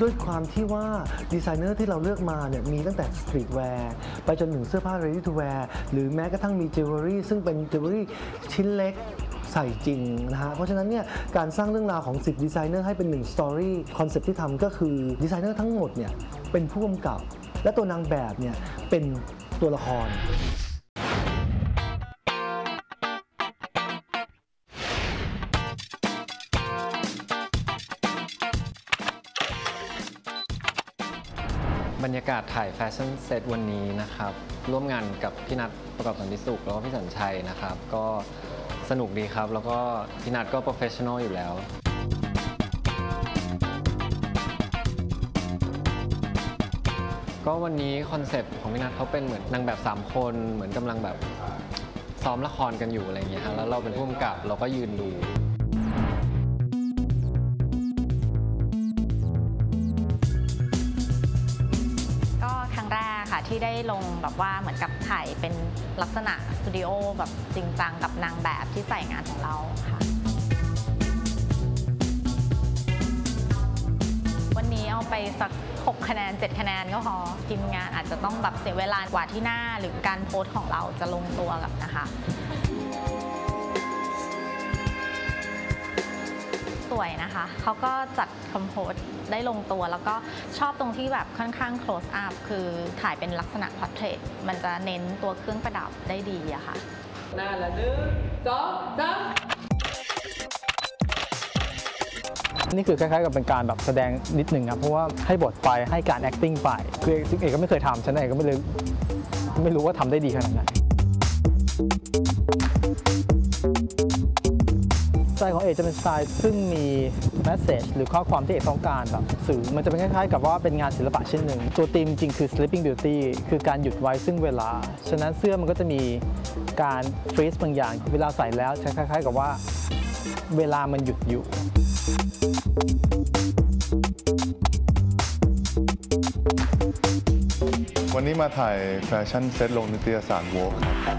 ด้วยความที่ว่าดีไซเนอร์ที่เราเลือกมาเนี่ยมีตั้งแต่สตรีทแวร์ไปจนถึงเสื้อผ้า ready to wear หรือแม้กระทั่งมีจิวเวลรี่ซึ่งเป็นจิวเวลรี่ชิ้นเล็กใส่จริงนะฮะเพราะฉะนั้นเนี่ยการสร้างเรื่องราวของ10ดีไซเนอร์ให้เป็น1สตอรี่คอนเซ็ปต์ที่ทำก็คือดีไซเนอร์ทั้งหมดเนี่ยเป็นผู้กำกับและตัวนางแบบเนี่ยเป็นตัวละครบรรยากาศถ่ายแฟชั่นเซตวันนี้นะครับร่วมงานกับพี่นัทประกอบสันติสุขแล้วก็พี่สัญชัยนะครับก็สนุกดีครับแล้วก็พี่นัทก็โปรเฟชชั่นอลอยู่แล้วก็วันนี้คอนเซปต์ของพี่นัทเขาเป็นเหมือนนางแบบ3คนเหมือนกำลังแบบซ้อมละครกันอยู่อะไรอย่างเงี้ยแล้วเราเป็นผู้กำกับเราก็ยืนดูที่ได้ลงแบบว่าเหมือนกับถ่ายเป็นลักษณะสตูดิโอแบบจริงจังกับนางแบบที่ใส่งานของเราค่ะวันนี้เอาไปสัก6คะแนน7คะแนนก็พอทีมงานอาจจะต้องแบบเสียเวลากว่าที่หน้าหรือการโพสของเราจะลงตัวกับนะคะสวยนะคะเขาก็จัดคอมโพสได้ลงตัวแล้วก็ชอบตรงที่แบบค่อนข้าง close up คือถ่ายเป็นลักษณะ portrait มันจะเน้นตัวเครื่องประดับได้ดีอะค่ะหน้าละ1 2 3นี่คือคล้ายๆกับเป็นการแบบแสดงนิดหนึ่งครับเพราะว่าให้บทไปให้การ acting ไปคือเอกก็ไม่เคยทำฉันเองก็ไม่รู้ว่าทำได้ดีขนาดไหนสไตล์ของเอกจะเป็นสไตล์ซึ่งมีแมสเซจหรือข้อความที่เอกต้องการแบบสื่อมันจะเป็นคล้ายๆกับว่าเป็นงานศิลปะชิ้นหนึ่งตัวธีมจริงคือ sleeping beauty คือการหยุดไว้ซึ่งเวลาฉะนั้นเสื้อมันก็จะมีการฟรีซบางอย่างเวลาใส่แล้วคล้ายๆกับว่าเวลามันหยุดอยู่วันนี้มาถ่ายแฟชั่นเซตลงนิตยสารโวล์กครับ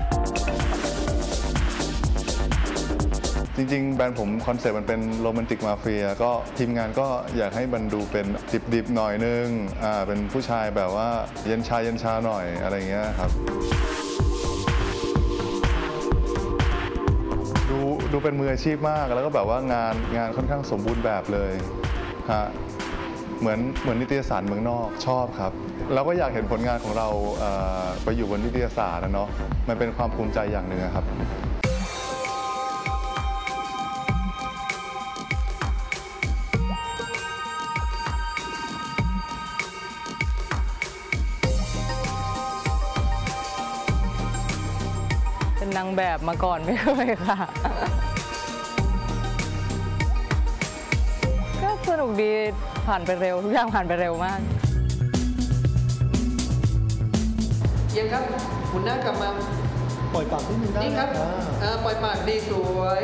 จริงๆแบรนด์ผมคอนเซ็ปต์มันเป็นโรแมนติกมาเฟียก็ทีมงานก็อยากให้มันดูเป็นดิบๆหน่อยนึงเป็นผู้ชายแบบว่าเย็นชาหน่อยอะไรเงี้ยครับดูเป็นมืออาชีพมากแล้วก็แบบว่างานค่อนข้างสมบูรณ์แบบเลยฮะเหมือนนิตยสารเมืองนอกชอบครับเราก็อยากเห็นผลงานของเราไปอยู่บนนิตยสารนะเนาะมันเป็นความภูมิใจอย่างหนึ่งครับนางแบบมาก่อนไม่เคยค่ะก็สนุกดีผ่านไปเร็วทุกอย่างผ่านไปเร็วมากเยี่ยมครับคุณหน้ากลับมาปล่อยปากนิดนึงได้นี่ครับปล่อยปากดีสวย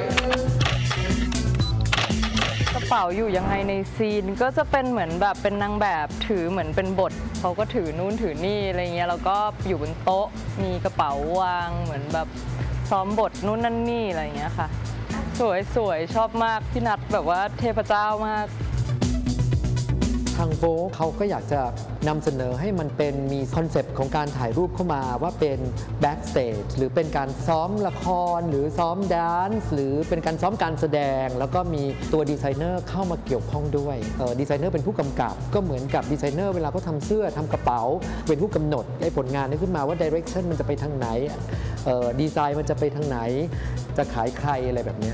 กระเป๋าอยู่ยังไงในซีนก็จะเป็นเหมือนแบบเป็นนางแบบถือเหมือนเป็นบทเขาก็ถือนู่นถือนี่อะไรเงี้ยแล้วก็อยู่บนโต๊ะมีกระเป๋าวางเหมือนแบบซ้อมบทนู่นนั่นนี่อะไรเงี้ยค่ะสวยชอบมากพี่นัทแบบว่าเทพเจ้ามากทางโวล์กเขาก็อยากจะนำเสนอให้มันเป็นมีคอนเซปต์ของการถ่ายรูปเข้ามาว่าเป็นแบ็กสเตจหรือเป็นการซ้อมละครหรือซ้อมแดนซ์หรือเป็นการซ้อมการแสดงแล้วก็มีตัวดีไซเนอร์เข้ามาเกี่ยวข้องด้วยดีไซเนอร์เป็นผู้กำกับก็เหมือนกับดีไซเนอร์เวลาเขาทำเสื้อทำกระเป๋าเป็นผู้กำหนดไอ้ผลงานนี้ขึ้นมาว่าดิเรกชันมันจะไปทางไหนดีไซน์มันจะไปทางไหนจะขายใครอะไรแบบนี้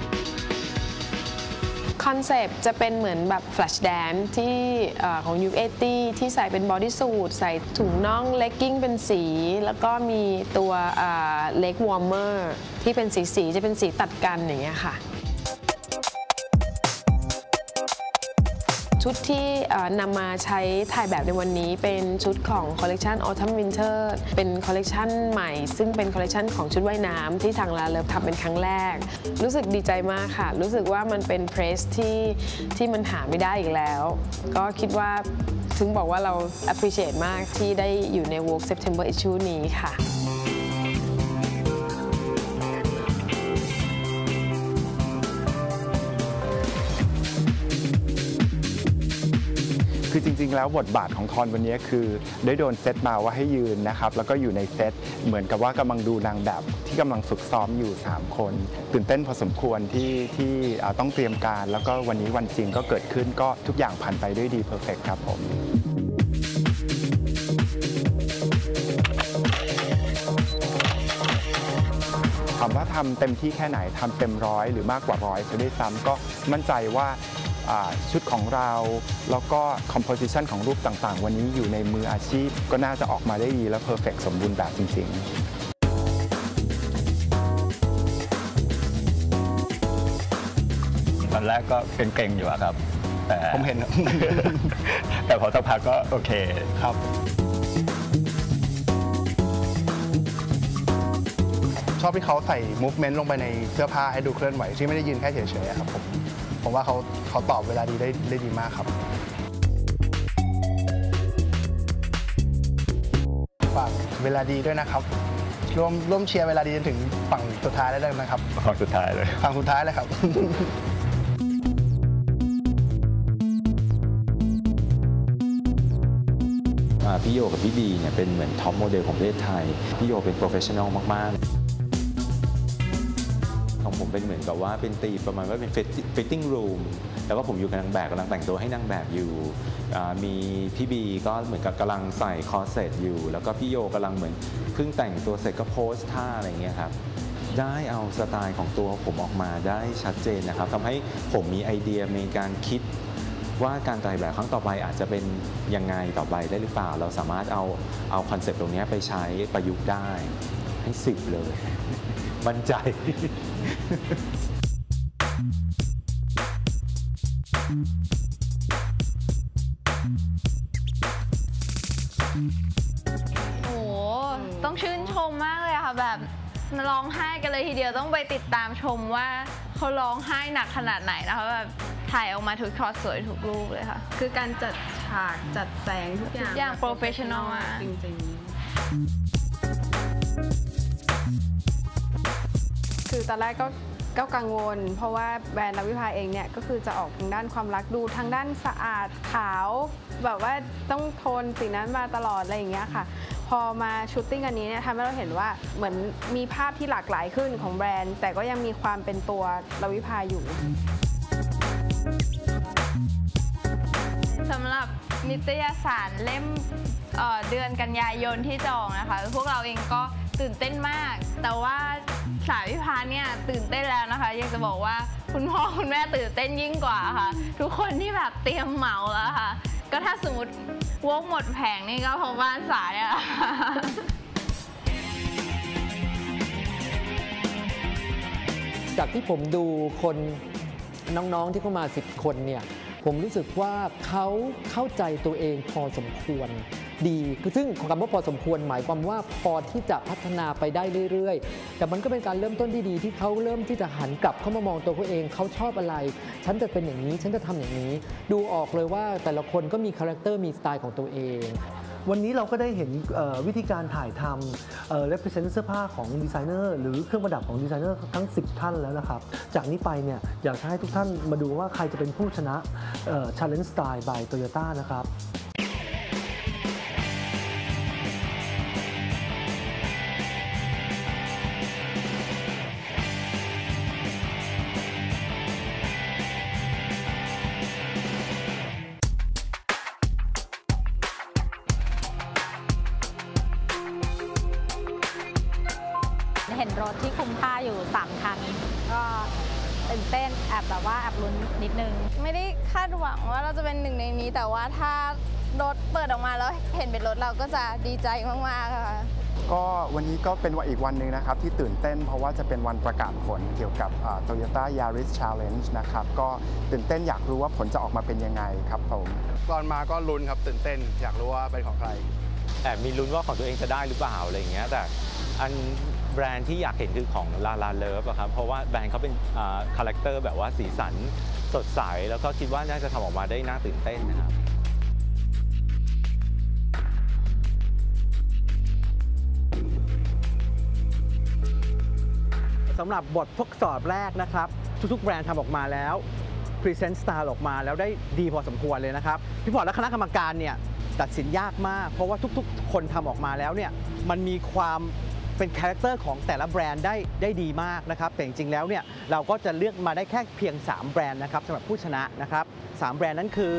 คอนเซปต์จะเป็นเหมือนแบบแฟลชแดนซ์ที่ของยุค80ที่ใส่เป็นบอดี้สูทใส่ถุงน่องเลกกิ้งเป็นสีแล้วก็มีตัวเล็กวอร์มเมอร์ที่เป็นสีจะเป็นสีตัดกันอย่างเงี้ยค่ะชุดที่นำมาใช้ถ่ายแบบในวันนี้เป็นชุดของคอลเลกชัน Autumn Winter เป็นคอลเลกชันใหม่ซึ่งเป็นคอลเลกชันของชุดว่ายน้ำที่ทางลาเลิฟทำเป็นครั้งแรกรู้สึกดีใจมากค่ะรู้สึกว่ามันเป็นเพรสที่มันหาไม่ได้อีกแล้วก็คิดว่าถึงบอกว่าเรา appreciate มากที่ได้อยู่ใน Vogue September Issue นี้ค่ะคือจริงๆแล้วบทบาทของทอนวันนี้คือได้โดนเซตมาว่าให้ยืนนะครับแล้วก็อยู่ในเซตเหมือนกับว่ากำลังดูนางแบบที่กำลังฝึกซ้อมอยู่3คนตื่นเต้นพอสมควรที่ต้องเตรียมการแล้วก็วันนี้วันจริงก็เกิดขึ้นก็ทุกอย่างผ่านไปด้วยดีเพอร์เฟกต์ครับผมถามว่าทำเต็มที่แค่ไหนทำเต็มร้อยหรือมากกว่าร้อยจะได้ซ้ำก็มั่นใจว่าชุดของเราแล้วก็ composition ของรูปต่างๆวันนี้อยู่ในมืออาชีพก็น่าจะออกมาได้ดีและ perfect สมบูรณ์แบบจริงๆตอนแรกก็เกรงๆอยู่ครับแต่ผมเห็น แต่พอสักพักก็โอเคครับชอบที่เขาใส่ movement ลงไปในเสื้อผ้าให้ดูเคลื่อนไหวที่ไม่ได้ยืนแค่เฉยๆครับผมว่าเขาตอบเวลาดีได้ดีมากครับฝากเวลาดีด้วยนะครับร่วมเชียร์เวลาดีจนถึงฝั่งสุดท้ายได้เลยนะครับฝั่งสุดท้ายเลยฝั่งสุดท้ายเลยครับพี่โยกับพี่บีเนี่ยเป็นเหมือนท็อปโมเดลของประเทศไทยพี่โยเป็นโปรเฟชชั่นอลมากๆของผมเป็นเหมือนกับว่าเป็นตีประมาณว่าเป็นฟิตติ้งรูมแล้วก็ผมอยู่กับนางแบบกำลังแต่งตัวให้นางแบบอยู่มีพี่บีก็เหมือนกับกำลังใส่คอร์เซ็ตอยู่แล้วก็พี่โยกำลังเหมือนเพิ่งแต่งตัวเสร็จก็โพสท่าอะไรเงี้ยครับได้เอาสไตล์ของตัวผมออกมาได้ชัดเจนนะครับทำให้ผมมีไอเดียในการคิดว่าการถ่ายแบบครั้งต่อไปอาจจะเป็นยังไงต่อไปได้หรือเปล่าเราสามารถเอาคอนเซ็ปต์ตรงนี้ไปใช้ประยุกต์ได้ให้10เลยมั่นใจโอ้ต้องชื่นชมมากเลยค่ะแบบร้องไห้กันเลยทีเดียวต้องไปติดตามชมว่าเขาร้องไห้หนักขนาดไหนนะคะแบบถ่ายออกมาทุกช็อตสวยทุกรูปเลยค่ะคือการจัดฉากจัดแสงทุกอย่างโปรเฟชชั่นอลมากจริงๆคือตอนแรกก็กังวลเพราะว่าแบรนด์ลวิภาเองเนี่ยก็คือจะออกทางด้านความรักดูทางด้านสะอาดขาวแบบว่าต้องโทนสีนั้นมาตลอดอะไรอย่างเงี้ยค่ะพอมาชูตติ้งอันนี้เนี่ยทำให้เราเห็นว่าเหมือนมีภาพที่หลากหลายขึ้นของแบรนด์แต่ก็ยังมีความเป็นตัวลวิภาอยู่สำหรับนิตยสารเล่มเดือนกันยายนที่จองนะคะพวกเราเองก็ตื่นเต้นมากแต่ว่าสายวิภาเนี่ยตื่นเต้นแล้วนะคะอยากจะบอกว่าคุณพ่อคุณแม่ตื่นเต้นยิ่งกว่าค่ะทุกคนที่แบบเตรียมเหมาแล้วค่ะก็ถ้าสมมติวงหมดแผงนี่ก็เพราะบ้านสายอะจากที่ผมดูคนน้องๆที่เข้ามา10 คนเนี่ยผมรู้สึกว่าเขาเข้าใจตัวเองพอสมควรดีซึ่งคำว่าพอสมควรหมายความว่าพอที่จะพัฒนาไปได้เรื่อยๆแต่มันก็เป็นการเริ่มต้นที่ดีที่เขาเริ่มที่จะหันกลับเข้ามามองตัวเขาเองเขาชอบอะไรฉันจะเป็นอย่างนี้ฉันจะทำอย่างนี้ดูออกเลยว่าแต่ละคนก็มีคาแรคเตอร์มีสไตล์ของตัวเองวันนี้เราก็ได้เห็นวิธีการถ่ายทำrepresent เสื้อผ้าของดีไซเนอร์หรือเครื่องประดับของดีไซเนอร์ทั้ง10 ท่านแล้วนะครับจากนี้ไปเนี่ยอยากให้ทุกท่านมาดูว่าใครจะเป็นผู้ชนะ Challenge Style by Toyota นะครับเห็นรถที่คุ้มค่าอยู่3 คันก็ตื่นเต้นแอบแบบว่าแอบลุ้นนิดนึงไม่ได้คาดหวังว่าเราจะเป็นหนึ่งในนี้แต่ว่าถ้ารถเปิดออกมาแล้วเห็นเป็นรถเราก็จะดีใจมากๆค่ะก็วันนี้ก็เป็นวันอีกวันหนึ่งนะครับที่ตื่นเต้นเพราะว่าจะเป็นวันประกาศผลเกี่ยวกับ Toyota Yaris Challenge นะครับก็ตื่นเต้นอยากรู้ว่าผลจะออกมาเป็นยังไงครับผมก่อนมาก็ลุ้นครับตื่นเต้นอยากรู้ว่าเป็นของใครแต่มีลุ้นว่าของตัวเองจะได้หรือเปล่าอะไรอย่างเงี้ยแต่อันแบรนด์ที่อยากเห็นคือของ La Love ครับเพราะว่าแบรนด์เขาเป็นคาแรคเตอร์แบบว่าสีสันสดใสแล้วก็คิดว่าน่าจะทำออกมาได้น่าตื่นเต้นนะครับสำหรับบททดสอบแรกนะครับทุกๆแบรนด์ทำออกมาแล้วพรีเซนต์สไตล์ออกมาแล้วได้ดีพอสมควรเลยนะครับพี่พอร์ตและคณะกรรมการเนี่ยตัดสินยากมากเพราะว่าทุกๆคนทำออกมาแล้วเนี่ยมันมีความเป็นคาแรคเตอร์ของแต่ละแบรนด์ได้ดีมากนะครับแต่จริงๆแล้วเนี่ยเราก็จะเลือกมาได้แค่เพียง3แบรนด์นะครับสำหรับผู้ชนะนะครับ3แบรนด์นั้นคือ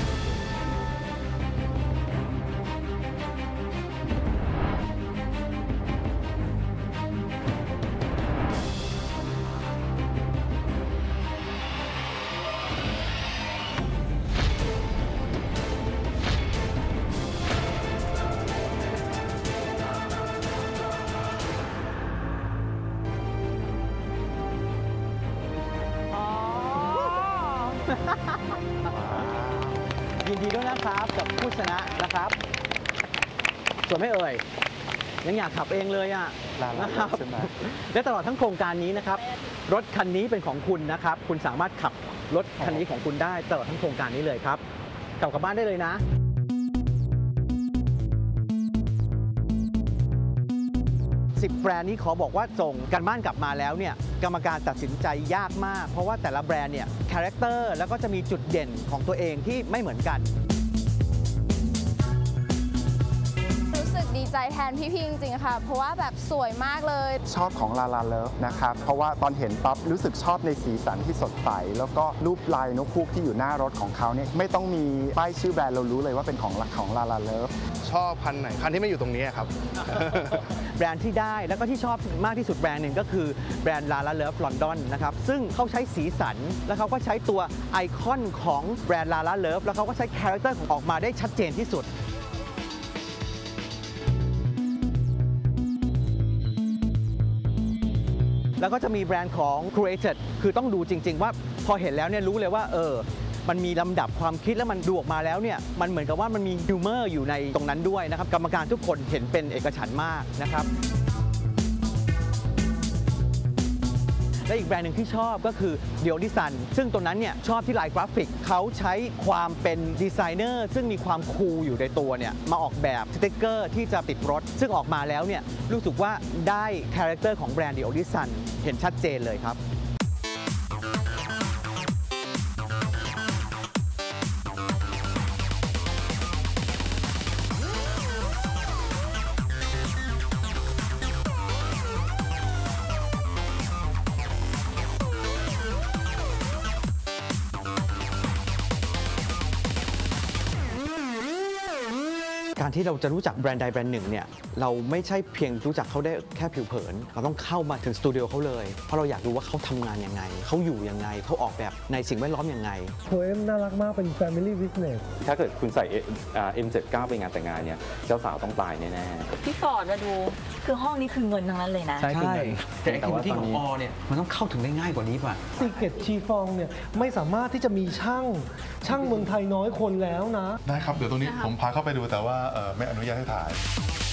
ยินดีด้วยนะครับกับผู้ชนะนะครับส่วนไม่เอ่ยยังอยากขับเองเลยอ่ะนะครับและตลอดทั้งโครงการนี้นะครับรถคันนี้เป็นของคุณนะครับคุณสามารถขับรถคันนี้ของคุณได้ตลอดทั้งโครงการนี้เลยครับกลับบ้านได้เลยนะ10 แบรนด์นี้ขอบอกว่าส่งกันบ้านกลับมาแล้วเนี่ยกรรมการตัดสินใจยากมากเพราะว่าแต่ละแบรนด์เนี่ยคาแรคเตอร์แล้วก็จะมีจุดเด่นของตัวเองที่ไม่เหมือนกันรู้สึกดีใจแทนพี่ๆจริงๆค่ะเพราะว่าแบบสวยมากเลยชอบของลาลาเลิฟนะครับเพราะว่าตอนเห็นปั๊บรู้สึกชอบในสีสันที่สดใสแล้วก็รูปลายนกฮูกที่อยู่หน้ารถของเขาเนี่ยไม่ต้องมีป้ายชื่อแบรนด์เรารู้เลยว่าเป็นของลาลาเลิฟชอบคันไหนคันที่ไม่อยู่ตรงนี้ครับแบรนด์ที่ได้แล้วก็ที่ชอบมากที่สุดแบรนด์หนึ่งก็คือแบรนด์ลาลาเลิฟลอนดอนนะครับซึ่งเขาใช้สีสันแล้วเขาก็ใช้ตัวไอคอนของแบรนด์ลาลาเลิฟแล้วเขาก็ใช้คาแรคเตอร์ของออกมาได้ชัดเจนที่สุดแล้วก็จะมีแบรนด์ของ Created คือต้องดูจริงๆว่าพอเห็นแล้วเนี่ยรู้เลยว่ามันมีลำดับความคิดแล้วมันดูออกมาแล้วเนี่ยมันเหมือนกับว่ามันมีฮิวเมอร์อยู่ในตรงนั้นด้วยนะครับกรรมการทุกคนเห็นเป็นเอกฉันท์มากนะครับและอีกแบรนด์หนึ่งที่ชอบก็คือ Deodysan ซึ่งตรงนั้นเนี่ยชอบที่ลายกราฟิกเขาใช้ความเป็นดีไซเนอร์ซึ่งมีความคูลอยู่ในตัวเนี่ยมาออกแบบสติ๊กเกอร์ที่จะติดรถซึ่งออกมาแล้วเนี่ยรู้สึกว่าได้คาแรคเตอร์ของแบรนด์ Deodysan เห็นชัดเจนเลยครับการที่เราจะรู้จักแบรนด์ใดแบรนด์หนึ่งเนี่ยเราไม่ใช่เพียงรู้จักเขาได้แค่ผิวเผินเราต้องเข้ามาถึงสตูดิโอเขาเลยเพราะเราอยากรู้ว่าเขาทำงานยังไงเขาอยู่ยังไงเขาออกแบบในสิ่งแวดล้อมยังไงโฮเอ็มน่ารักมากเป็น Family Business ถ้าเกิดคุณใส่ M79 ไปงานแต่งงานเนี่ยเจ้าสาวต้องตายแน่ๆพี่ฟอร์ดมาดูคือห้องนี้คือเงินทั้งนั้นเลยนะใช่แต่ว่าที่ของอเนี่ยมันต้องเข้าถึงได้ง่ายกว่านี้ป่ะซีเกตชีฟองเนี่ยไม่สามารถที่จะมีช่างเมืองไทยน้อยคนแล้วนะได้ครับเดี๋ยวตรงนี้ผมพาเข้าไปดูแต่ว่าไม่อนุญาตให้ถ่าย